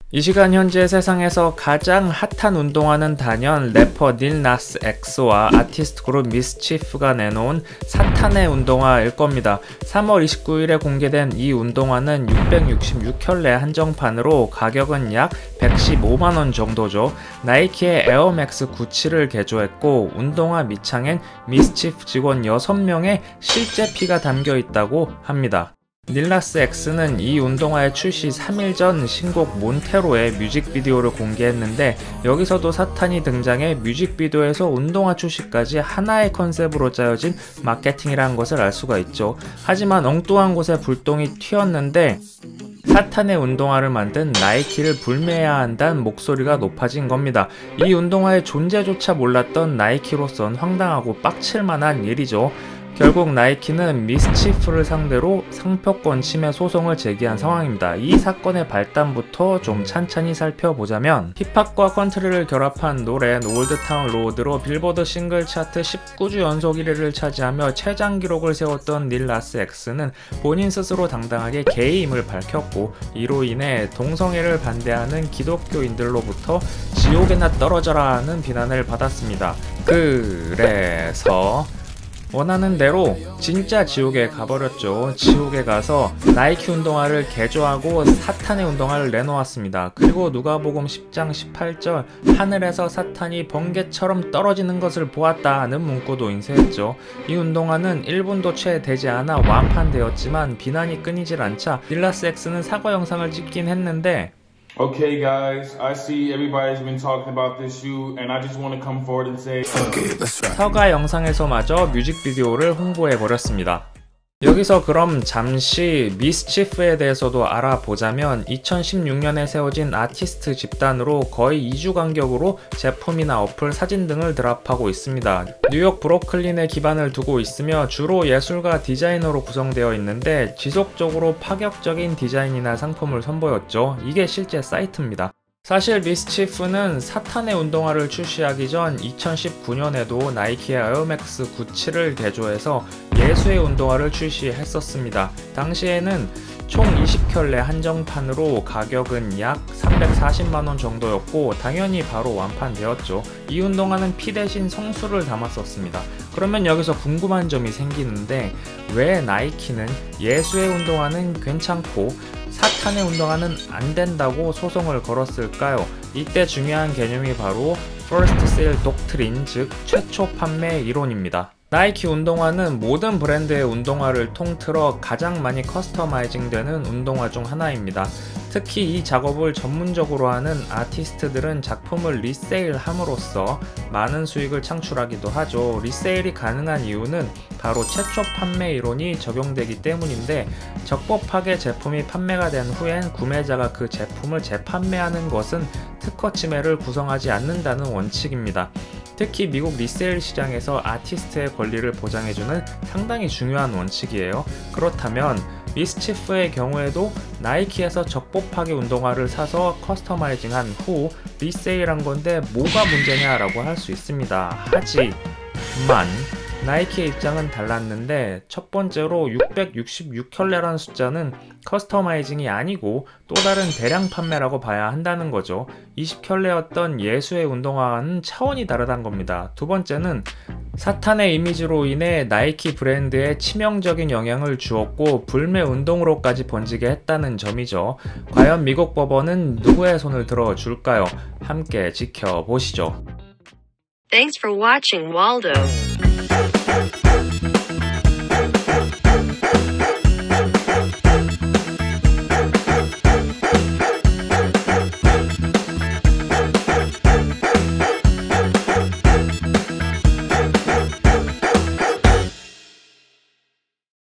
이 시간 현재 세상에서 가장 핫한 운동화는 단연 래퍼 닐 나스 X와 아티스트 그룹 미스치프가 내놓은 사탄의 운동화일 겁니다. 3월 29일에 공개된 이 운동화는 666켤레 한정판으로 가격은 약 115만원 정도죠. 나이키의 에어맥스 97을 개조했고 운동화 밑창엔 미스치프 직원 6명의 실제 피가 담겨 있다고 합니다. 닐 나스 X는 이 운동화의 출시 3일 전 신곡 몬테로의 뮤직비디오를 공개했는데 여기서도 사탄이 등장해 뮤직비디오에서 운동화 출시까지 하나의 컨셉으로 짜여진 마케팅이라는 것을 알 수가 있죠. 하지만 엉뚱한 곳에 불똥이 튀었는데 사탄의 운동화를 만든 나이키를 불매해야 한다는 목소리가 높아진 겁니다. 이 운동화의 존재조차 몰랐던 나이키로선 황당하고 빡칠만한 일이죠. 결국 나이키는 미스치프를 상대로 상표권 침해 소송을 제기한 상황입니다. 이 사건의 발단부터 좀 찬찬히 살펴보자면 힙합과 컨트리를 결합한 노래 올드타운 로드로 빌보드 싱글 차트 19주 연속 1위를 차지하며 최장 기록을 세웠던 닐 나스 X는 본인 스스로 당당하게 게이임을 밝혔고 이로 인해 동성애를 반대하는 기독교인들로부터 지옥에나 떨어져라 하는 비난을 받았습니다. 그래서 원하는 대로 진짜 지옥에 가버렸죠. 지옥에 가서 나이키 운동화를 개조하고 사탄의 운동화를 내놓았습니다. 그리고 누가복음 10장 18절 하늘에서 사탄이 번개처럼 떨어지는 것을 보았다는 문구도 인쇄했죠. 이 운동화는 1분도 채 되지 않아 완판되었지만 비난이 끊이질 않자 닐 나스 X는 사과 영상을 찍긴 했는데 Okay guys, I see everybody's been talking about this shoe and I just want to come forward and say 사과 영상에서마저 뮤직비디오를 홍보해버렸습니다. 여기서 그럼 잠시 미스치프에 대해서도 알아보자면 2016년에 세워진 아티스트 집단으로 거의 2주 간격으로 제품이나 어플, 사진 등을 드랍하고 있습니다. 뉴욕 브루클린에 기반을 두고 있으며 주로 예술가 디자이너로 구성되어 있는데 지속적으로 파격적인 디자인이나 상품을 선보였죠. 이게 실제 사이트입니다. 사실 미스치프는 사탄의 운동화를 출시하기 전 2019년에도 나이키의 에어맥스 97을 개조해서 예수의 운동화를 출시했었습니다. 당시에는 총 20켤레 한정판으로 가격은 약 340만원 정도였고 당연히 바로 완판되었죠. 이 운동화는 피 대신 성수를 담았었습니다. 그러면 여기서 궁금한 점이 생기는데 왜 나이키는 예수의 운동화는 괜찮고 사탄의 운동화는 안 된다고 소송을 걸었을까요? 이때 중요한 개념이 바로 First Sale Doctrine, 즉 최초 판매 이론입니다. 나이키 운동화는 모든 브랜드의 운동화를 통틀어 가장 많이 커스터마이징 되는 운동화 중 하나입니다. 특히 이 작업을 전문적으로 하는 아티스트들은 작품을 리세일함으로써 많은 수익을 창출하기도 하죠. 리세일이 가능한 이유는 바로 최초 판매 이론이 적용되기 때문인데 적법하게 제품이 판매가 된 후엔 구매자가 그 제품을 재판매하는 것은 특허 침해를 구성하지 않는다는 원칙입니다. 특히 미국 리세일 시장에서 아티스트의 권리를 보장해주는 상당히 중요한 원칙이에요. 그렇다면 미스치프의 경우에도 나이키에서 적법하게 운동화를 사서 커스터마이징한 후 리세일한 건데 뭐가 문제냐라고 할 수 있습니다. 하지만 나이키의 입장은 달랐는데 첫 번째로 666켤레라는 숫자는 커스터마이징이 아니고 또 다른 대량 판매라고 봐야 한다는 거죠. 20켤레였던 예수의 운동화와는 차원이 다르다는 겁니다. 두 번째는 사탄의 이미지로 인해 나이키 브랜드에 치명적인 영향을 주었고 불매 운동으로까지 번지게 했다는 점이죠. 과연 미국 법원은 누구의 손을 들어줄까요? 함께 지켜보시죠. Thanks for watching, Waldo.